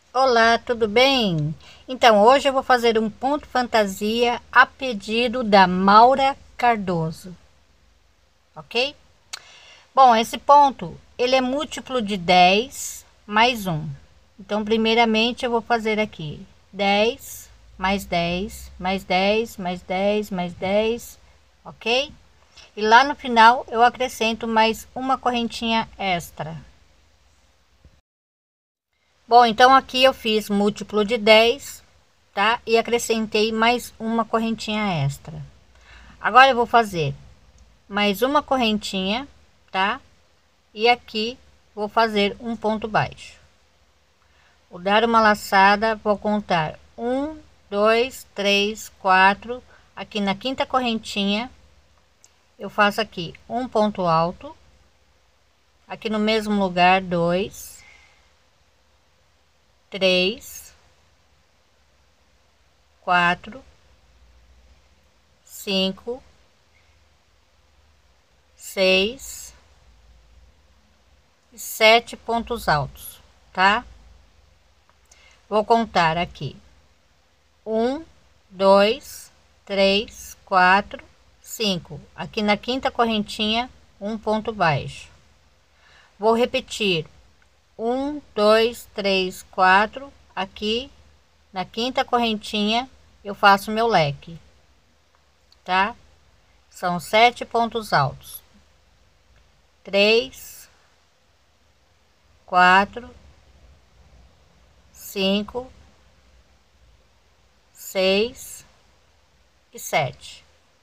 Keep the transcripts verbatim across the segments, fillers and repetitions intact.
Olá, tudo bem? Então, hoje eu vou fazer um ponto fantasia a pedido da Maura Cardoso, ok? Bom, esse ponto, ele é múltiplo de dez mais um. Então, primeiramente, eu vou fazer aqui dez, mais dez, mais dez, mais dez, mais dez, ok? E lá no final, eu acrescento mais uma correntinha extra. Bom, então aqui eu fiz múltiplo de dez, tá? E acrescentei mais uma correntinha extra. Agora eu vou fazer mais uma correntinha, tá? E aqui vou fazer um ponto baixo. Vou dar uma laçada, vou contar um, dois, três, quatro. Aqui na quinta correntinha, eu faço aqui um ponto alto. Aqui no mesmo lugar, dois, três, quatro, cinco, seis e sete pontos altos, tá? Vou contar aqui um, dois, três, quatro, cinco. Aqui na quinta correntinha, um ponto baixo. Vou repetir um, dois, três, quatro. Aqui na quinta correntinha, eu faço meu leque, tá? São sete pontos altos. Três, quatro, cinco, seis e sete.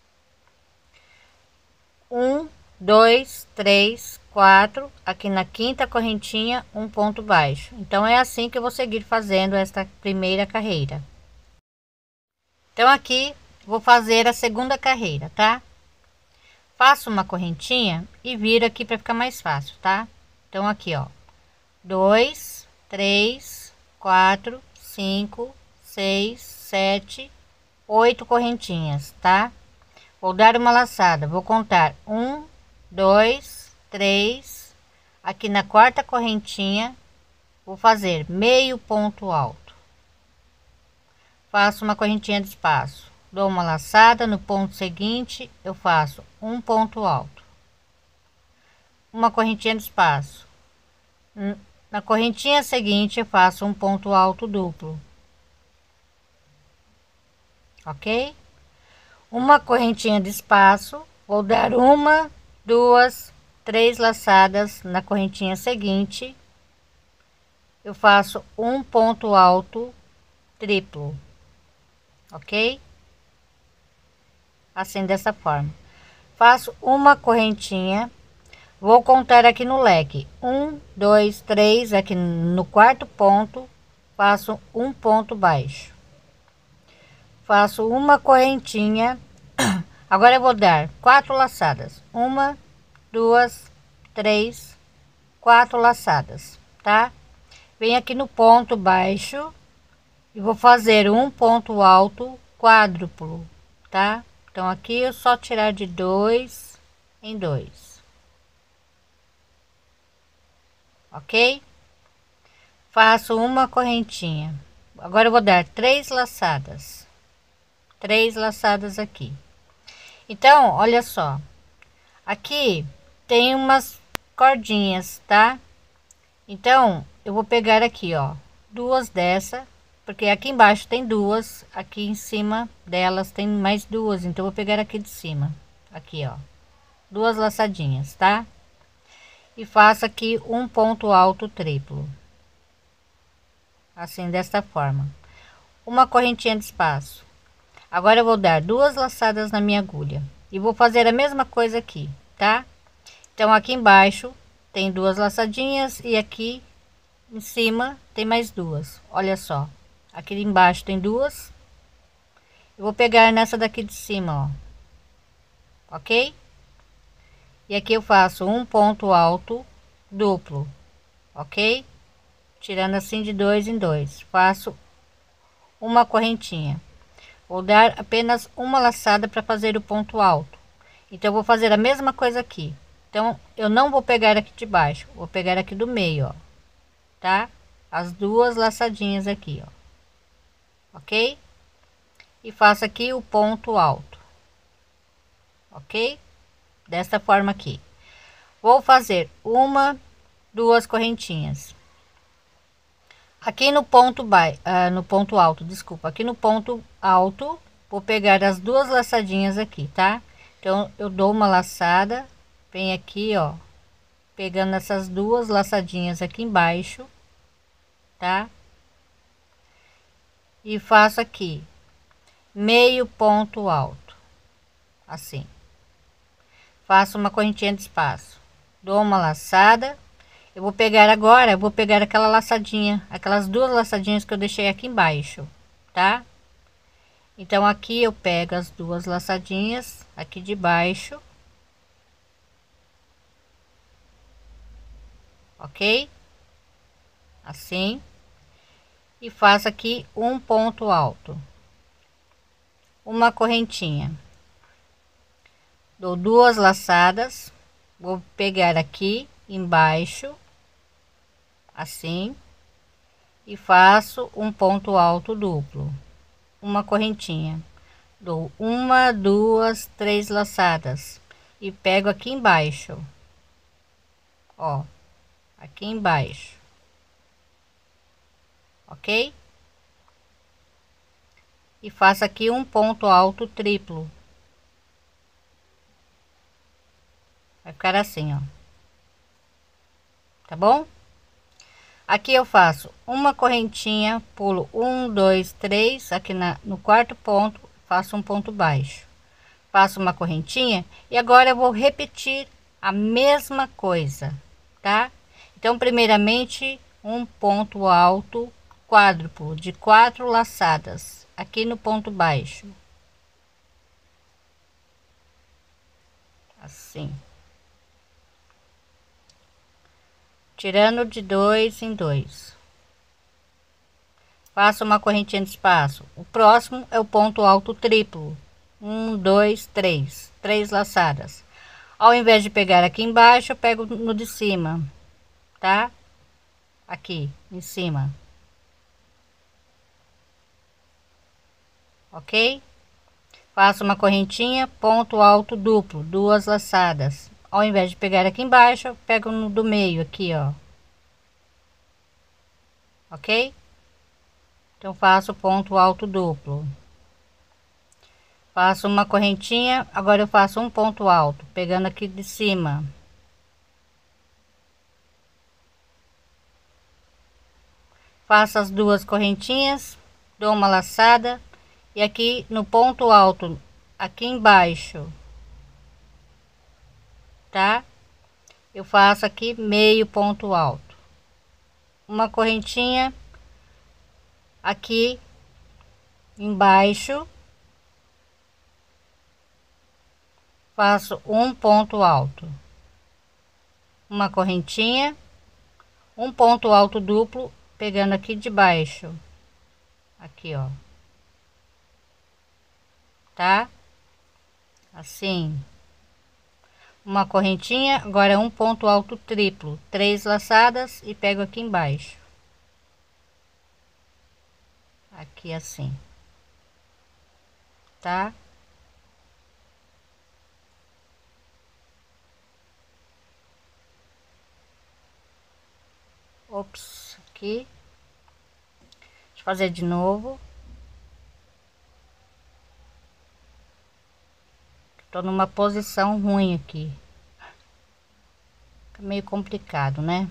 Um, dois, três, quatro. Aqui na quinta correntinha, um ponto baixo. Então é assim que eu vou seguir fazendo esta primeira carreira. Então aqui vou fazer a segunda carreira, tá? Faço uma correntinha e viro aqui para ficar mais fácil, tá? Então aqui, ó, dois, três, quatro, cinco, seis, sete, oito correntinhas, tá? Vou dar uma laçada, vou contar um, dois, três. Aqui na quarta correntinha, vou fazer meio ponto alto. Faço uma correntinha de espaço, dou uma laçada, no ponto seguinte eu faço um ponto alto, uma correntinha de espaço. Na correntinha seguinte eu faço um ponto alto duplo, ok? Uma correntinha de espaço, vou dar uma, duas, três laçadas. Na correntinha seguinte eu faço um ponto alto triplo, ok? Assim, dessa forma, faço uma correntinha, vou contar aqui no leque um, dois, três. Aqui no quarto ponto faço um ponto baixo, faço uma correntinha. Agora eu vou dar quatro laçadas, uma, duas, três, quatro laçadas, tá? Venho aqui no ponto baixo e vou fazer um ponto alto quádruplo, tá? Então aqui eu só tirar de dois em dois, ok? Faço uma correntinha. Agora eu vou dar três laçadas, três laçadas aqui. Então, olha só, aqui tem umas cordinhas, tá? Então eu vou pegar aqui, ó, duas dessa, porque aqui embaixo tem duas, aqui em cima delas tem mais duas, então eu vou pegar aqui de cima, aqui, ó, duas laçadinhas, tá? E faço aqui um ponto alto triplo, assim, desta forma, uma correntinha de espaço. Agora eu vou dar duas laçadas na minha agulha e vou fazer a mesma coisa aqui, tá? Então aqui embaixo tem duas laçadinhas e aqui em cima tem mais duas. Olha só, aqui embaixo tem duas, eu vou pegar nessa daqui de cima, ó, ok? E aqui eu faço um ponto alto duplo, ok? Tirando assim de dois em dois, faço uma correntinha. Vou dar apenas uma laçada para fazer o ponto alto. Então eu vou fazer a mesma coisa aqui. Então eu não vou pegar aqui de baixo, vou pegar aqui do meio, ó, tá? as duas laçadinhas aqui, ó, ok? E faço aqui o ponto alto, ok? Desta forma aqui. Vou fazer uma, duas correntinhas. Aqui no ponto baixo, uh, no ponto alto, desculpa, aqui no ponto alto, vou pegar as duas laçadinhas aqui, tá? Então, eu dou uma laçada, vem aqui, ó, pegando essas duas laçadinhas aqui embaixo, tá? E faço aqui meio ponto alto, assim. Faço uma correntinha de espaço, dou uma laçada. Eu vou pegar agora, eu vou pegar aquela laçadinha, aquelas duas laçadinhas que eu deixei aqui embaixo, tá? Então aqui eu pego as duas laçadinhas aqui de baixo, ok? Assim, e faço aqui um ponto alto, uma correntinha, dou duas laçadas, vou pegar aqui embaixo, assim, e faço um ponto alto duplo, uma correntinha, dou uma, duas, três laçadas e pego aqui embaixo, ó, aqui embaixo, ok? E faço aqui um ponto alto triplo, vai ficar assim, ó, tá bom? Aqui eu faço uma correntinha, pulo um, dois, três, aqui na, no quarto ponto, faço um ponto baixo, faço uma correntinha e agora eu vou repetir a mesma coisa, tá? Então, primeiramente, um ponto alto quádruplo de quatro laçadas aqui no ponto baixo, assim, tirando de dois em dois, faço uma correntinha de espaço. O próximo é o ponto alto triplo, um, dois, três, três laçadas. Ao invés de pegar aqui embaixo, eu pego no de cima, tá? Aqui em cima, ok? Faço uma correntinha, ponto alto duplo, duas laçadas. Ao invés de pegar aqui embaixo, eu pego no do meio aqui, ó, ok? Então faço ponto alto duplo, faço uma correntinha, agora eu faço um ponto alto pegando aqui de cima, faço as duas correntinhas, dou uma laçada e aqui no ponto alto aqui embaixo, tá? Eu faço aqui meio ponto alto, uma correntinha aqui embaixo, faço um ponto alto, uma correntinha, um ponto alto duplo pegando aqui de baixo, aqui, ó, tá? Assim, uma correntinha, agora um ponto alto triplo, três laçadas e pego aqui embaixo, aqui assim, tá? Ops, aqui, deixa eu fazer de novo. Tô numa posição ruim aqui, fica meio complicado, né?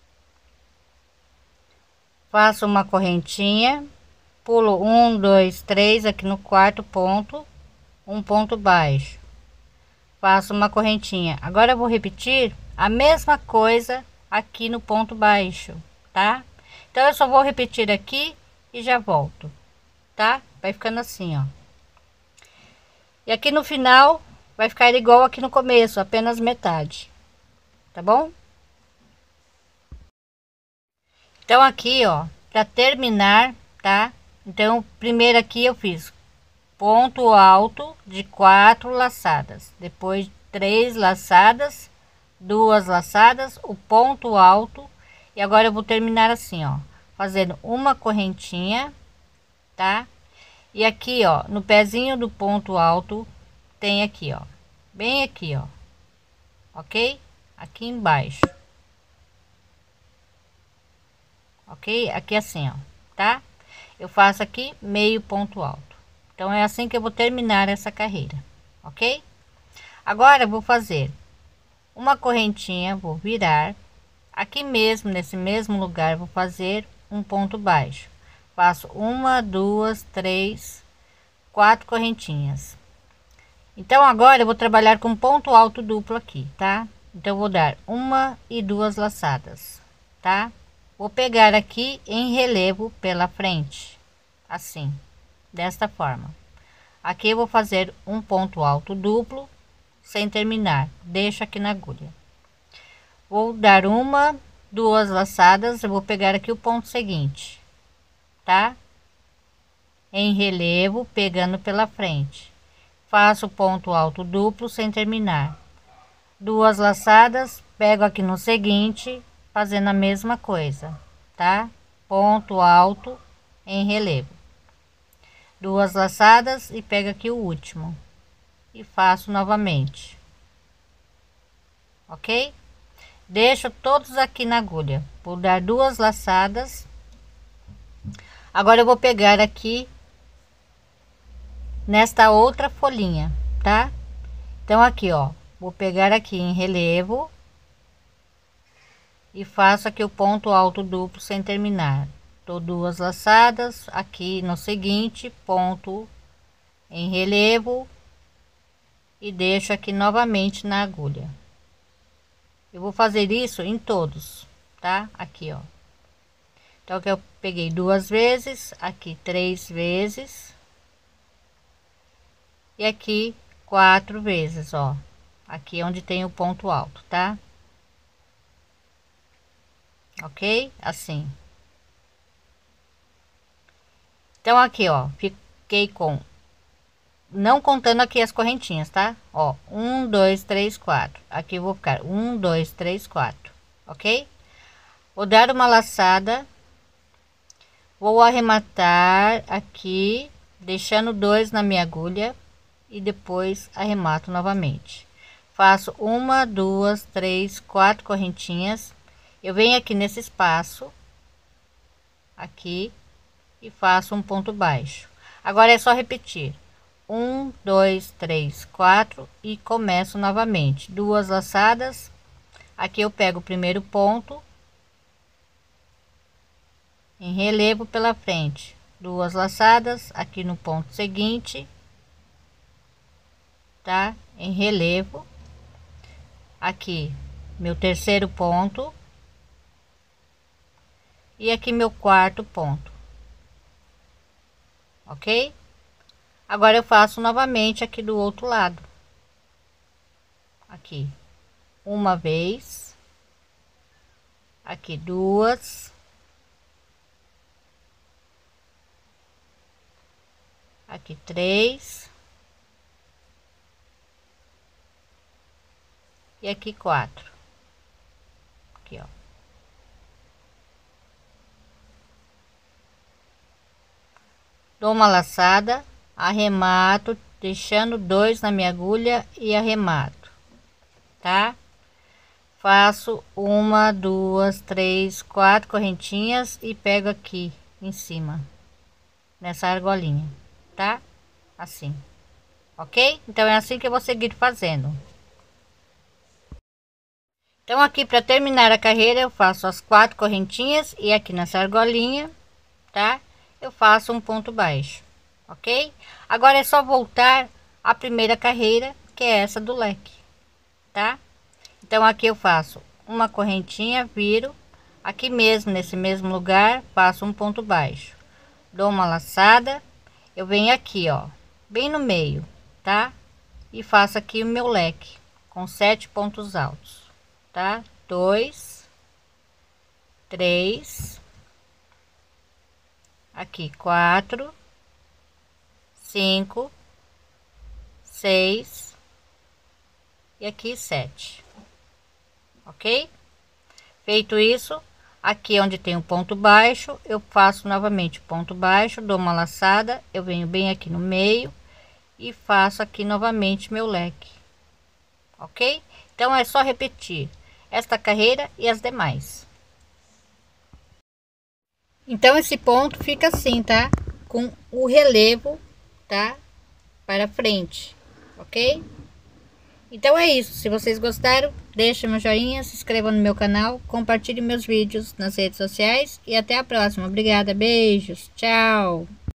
Faço uma correntinha, pulo um, dois, três aqui no quarto ponto, um ponto baixo, faço uma correntinha. Agora eu vou repetir a mesma coisa aqui no ponto baixo, tá? Então eu só vou repetir aqui e já volto, tá? Vai ficando assim, ó. E aqui no final vai ficar igual aqui no começo, apenas metade, tá bom? Então aqui, ó, para terminar, tá? Então primeiro aqui eu fiz ponto alto de quatro laçadas, depois três laçadas, duas laçadas, o ponto alto, e agora eu vou terminar assim, ó, fazendo uma correntinha, tá? E aqui, ó, no pezinho do ponto alto, tem aqui, ó, bem aqui, ó, ok? Aqui embaixo, ok? Aqui assim, ó, tá? Eu faço aqui meio ponto alto. Então é assim que eu vou terminar essa carreira, ok? Agora eu vou fazer uma correntinha, vou virar aqui mesmo, nesse mesmo lugar, vou fazer um ponto baixo. Faço uma, duas, três, quatro correntinhas. Então agora eu vou trabalhar com ponto alto duplo aqui, tá? Então eu vou dar uma e duas laçadas, tá? Vou pegar aqui em relevo pela frente, assim, desta forma. Aqui eu vou fazer um ponto alto duplo sem terminar, deixo aqui na agulha. Vou dar uma, duas laçadas, eu vou pegar aqui o ponto seguinte, tá? Em relevo, pegando pela frente. Faço ponto alto duplo sem terminar. Duas laçadas, pego aqui no seguinte, fazendo a mesma coisa, tá? Ponto alto em relevo. Duas laçadas e pego aqui o último. E faço novamente. Ok? Deixo todos aqui na agulha. Vou dar duas laçadas. Agora eu vou pegar aqui nesta outra folhinha, tá? Então aqui, ó, vou pegar aqui em relevo e faço aqui o ponto alto duplo sem terminar. Dou duas laçadas aqui no seguinte ponto em relevo e deixo aqui novamente na agulha. Eu vou fazer isso em todos, tá? Aqui, ó. Então que eu peguei duas vezes, aqui três vezes e aqui quatro vezes, ó. Aqui onde tem o ponto alto, tá? Ok? Assim. Então aqui, ó, fiquei com, não contando aqui as correntinhas, tá? Ó, um, dois, três, quatro. Aqui eu vou ficar um, dois, três, quatro, ok? Vou dar uma laçada, vou arrematar aqui, deixando dois na minha agulha e depois arremato novamente. Faço uma, duas, três, quatro correntinhas. Eu venho aqui nesse espaço, aqui, e faço um ponto baixo. Agora é só repetir um, dois, três, quatro e começo novamente. Duas laçadas, aqui eu pego o primeiro ponto em relevo pela frente, duas laçadas aqui no ponto seguinte, tá? Em relevo, aqui meu terceiro ponto e aqui meu quarto ponto, ok? Agora eu faço novamente aqui do outro lado, aqui uma vez, aqui duas, aqui três e aqui quatro, aqui ó. Dou uma laçada, arremato, deixando dois na minha agulha e arremato, tá? Faço uma, duas, três, quatro correntinhas e pego aqui em cima nessa argolinha, tá? Assim, ok? Então é assim que eu vou seguir fazendo. Então aqui para terminar a carreira eu faço as quatro correntinhas e aqui nessa argolinha, tá? Eu faço um ponto baixo, ok? Agora é só voltar à primeira carreira, que é essa do leque, tá? Então aqui eu faço uma correntinha, viro aqui mesmo nesse mesmo lugar, faço um ponto baixo, dou uma laçada, eu venho aqui, ó, bem no meio, tá? E faço aqui o meu leque com sete pontos altos, tá? Dois, três, aqui quatro, cinco, seis e aqui sete, ok? Feito isso, Aqui onde tem o ponto baixo, eu faço novamente ponto baixo, dou uma laçada, eu venho bem aqui no meio e faço aqui novamente meu leque, ok? Então é só repetir esta carreira e as demais. Então esse ponto fica assim, tá? Com o relevo, tá? Para frente, ok? Então é isso. Se vocês gostaram, deixa meu joinha, se inscreva no meu canal, compartilhe meus vídeos nas redes sociais e até a próxima. Obrigada, beijos, tchau!